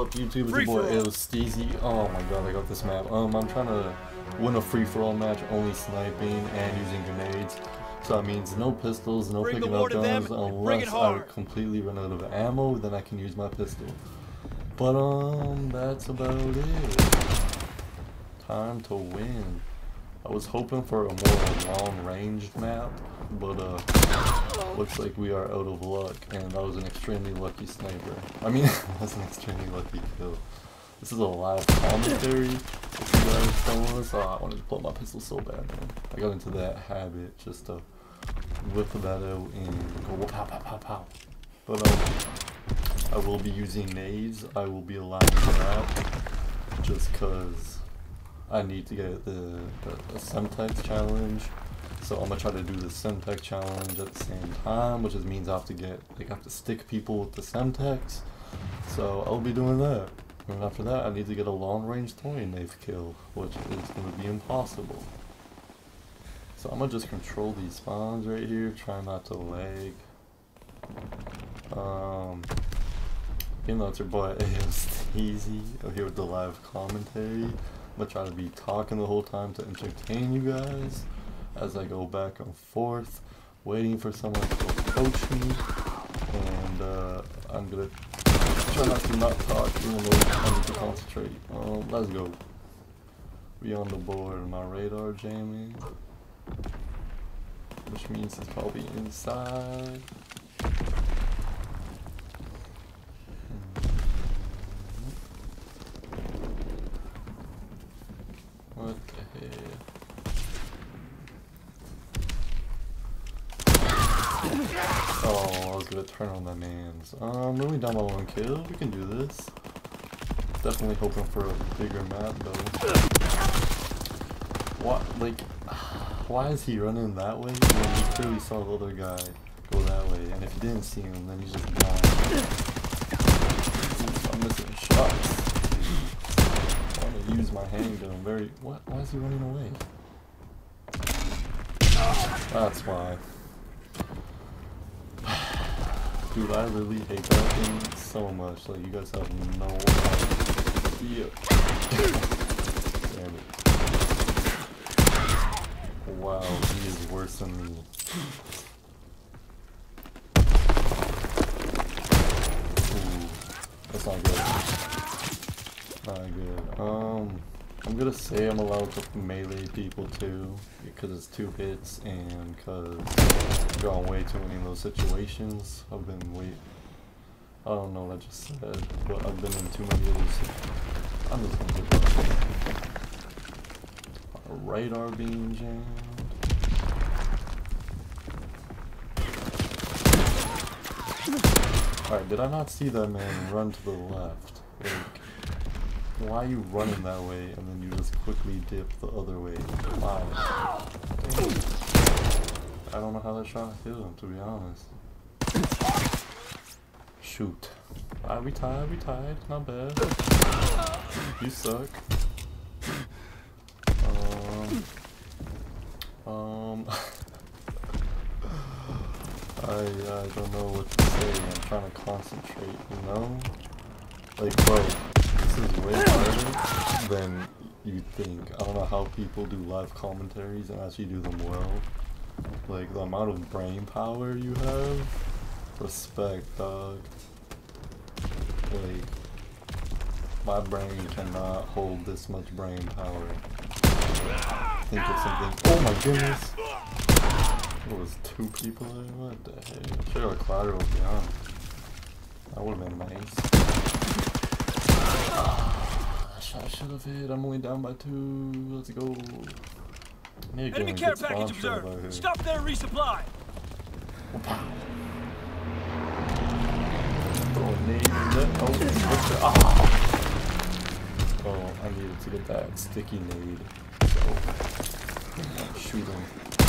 up, YouTube? It's your boy Steezy. Oh my god, I got this map. I'm trying to win a free-for-all match, only sniping and using grenades. So that means no pistols, no picking up guns, unless I completely run out of ammo, then I can use my pistol. But that's about it. Time to win. I was hoping for a more long-ranged map, but looks like we are out of luck, and that was an extremely lucky sniper. I mean, that's an extremely lucky kill. This is a live commentary, if you guys don't us. I wanted to pull out my pistol so bad, man. I got into that habit just to whip that out and go pow pow pow pow. But I will be using nades. I will be allowing that just cause I need to get the Semtex challenge. So I'm gonna try to do the Semtex challenge at the same time, which just means I have to stick people with the Semtex. So I'll be doing that. And after that, I need to get a long-range throwing knife kill, which is gonna be impossible. So I'm gonna just control these spawns right here, try not to lag. Even though it's your boy Steezy, I'm here with the live commentary. I'm gonna try to be talking the whole time to entertain you guys as I go back and forth, waiting for someone to approach me, and I'm gonna try not to talk even though I need to concentrate. Let's go. We on the board, my radar jamming, which means he's probably inside. What the hell? Oh, I was gonna turn on that man's. I'm really down by 1 kill. We can do this. Definitely hoping for a bigger map though. What? Like, why is he running that way when he clearly saw the other guy go that way? And if you didn't see him, then he's just blind. I'm missing shots. Use my handgun very. What? Why is he running away? That's why. Dude, I really hate that thing so much. Like, you guys have no idea. Damn it. Wow, he is worse than me. Ooh, that's not good. Not good. I'm gonna say I'm allowed to melee people too, because it's 2 hits and because I've gone way too many of those situations. I don't know what I just said, but I've been in too many of those. I'm just gonna get that. Radar being jammed. Alright, did I not see that man run to the left? Like, why are you running that way and then you just quickly dip the other way? Why? I don't know how that shot hit him, to be honest. Shoot. Alright, we tied. Not bad. You suck. I don't know what to say. I'm trying to concentrate, you know? Like, bro. This is way harder than you think. I don't know how people do live commentaries and actually do them well. Like, the amount of brain power you have. Respect, dog. Like, my brain cannot hold this much brain power. Think of something. Oh my goodness! It was 2 people there? What the heck? Should have collateral, to be honest. That would have been nice. I should have hit. I'm only down by 2. Let's go. Enemy care package observed. Stop there, resupply. Oh, I needed to get that sticky nade. So, shoot him.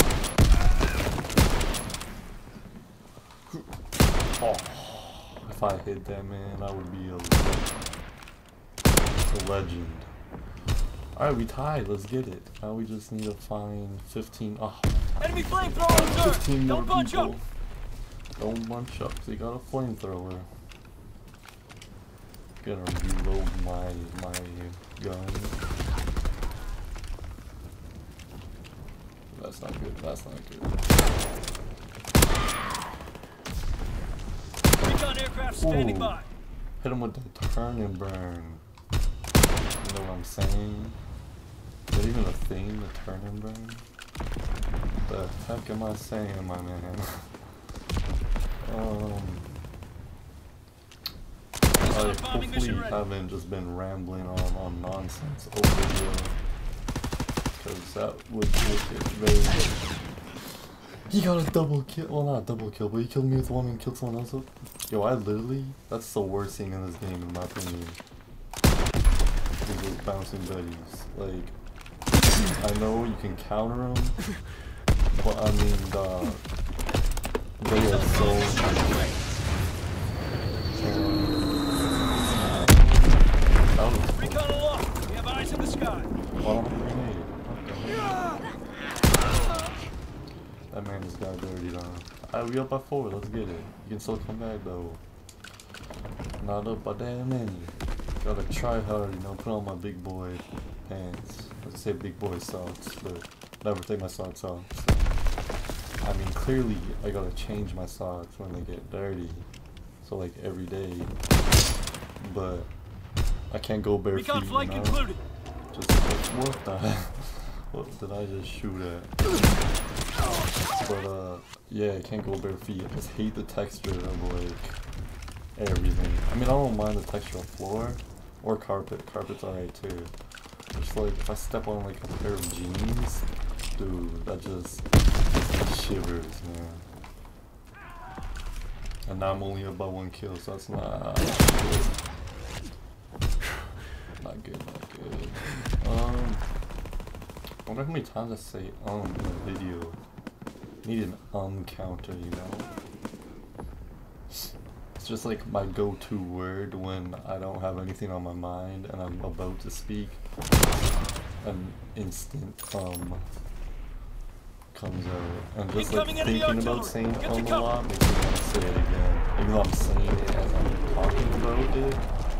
Oh, if I hit that man, I would be a legend. Alright, we tied. Let's get it. Now we just need to find 15. Oh, enemy flamethrower, 15 Don't more bunch people. up. Don't bunch up. They got a flamethrower. Gonna reload my gun. That's not good. That's not good. Recon aircraft standing by. Hit him with the turn and burn. You know what I'm saying? Is that even a thing, the turn and burn? What the heck am I saying, my man? I hopefully haven't just been rambling on nonsense over here, because that would make it very... He got a double kill, well not a double kill, but he killed me with one and killed someone else up. Yo, I literally, that's the worst thing in this game in my opinion. Those bouncing buddies. Like, I know you can counter them, but I mean, they are so... Recon aloft. We have eyes in the sky. That man just got dirty on. Alright, we up by 4, let's get it. You can still come back though. Not up by damn many. Gotta try hard, you know, put on my big boy pants. Let's say big boy socks, but never take my socks off. So. I mean, clearly I gotta change my socks when they get dirty. So like every day. But I can't go bare feet, you know? Concluded. Just like, what the heck? What did I just shoot at? But yeah, I can't go bare feet. I just hate the texture of like everything. I mean, I don't mind the texture of floor or carpet. Carpet's alright too. Just like if I step on like a pair of jeans, dude, that just shivers, man. And now I'm only about 1 kill, so that's not good. Not good, not good. I wonder how many times I say in a video. Need an counter, you know? It's just like my go-to word when I don't have anything on my mind and I'm about to speak. An instant comes out. And just like thinking about saying a lot makes me want to say it again. Even though I'm saying it as I'm talking about it.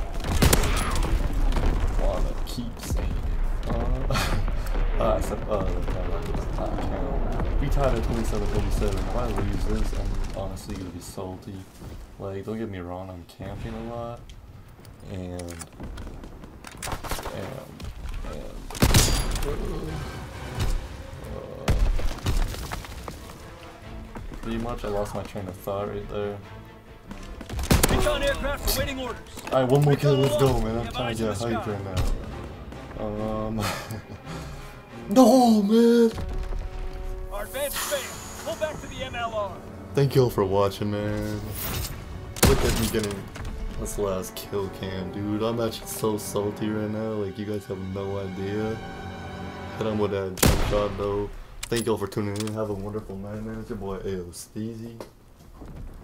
I wanna keep saying it. I said, no, that does not count. We tied at 27-37. If I lose this, I'm honestly gonna be salty. Like, don't get me wrong, I'm camping a lot. Pretty much, I lost my train of thought right there. Recon aircraft awaiting orders. Alright, 1 more kill, let's go, man. I'm trying to get hyped right now. No, man! Our advance failed. Pull back to the MLR. Thank you all for watching, man. Look at me getting this last kill cam, dude. I'm actually so salty right now. Like, you guys have no idea. Hit him with that jump shot, though. Thank you all for tuning in. Have a wonderful night, man. It's your boy AO Steezy.